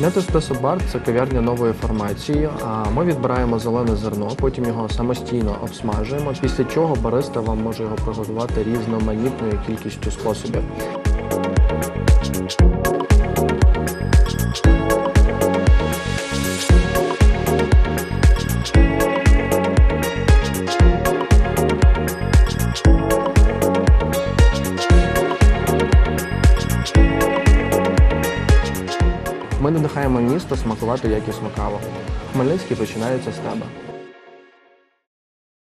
Net Espresso Bar – це кав'ярня нової формації. Ми відбираємо зелене зерно, потім його самостійно обсмажуємо, після чого бариста вам може його приготувати різноманітною кількістю способів. Ми надихаємо місто смакувати якісну каву. Хмельницький починається з тебе.